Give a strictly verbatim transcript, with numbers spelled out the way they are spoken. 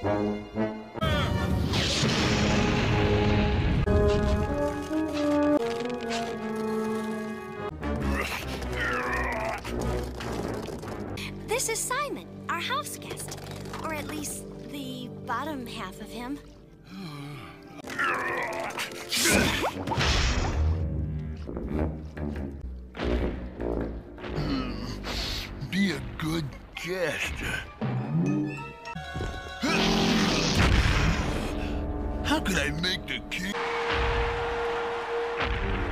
This is Simon, our house guest. Or at least the bottom half of him. Be a good guest. How could I make the king?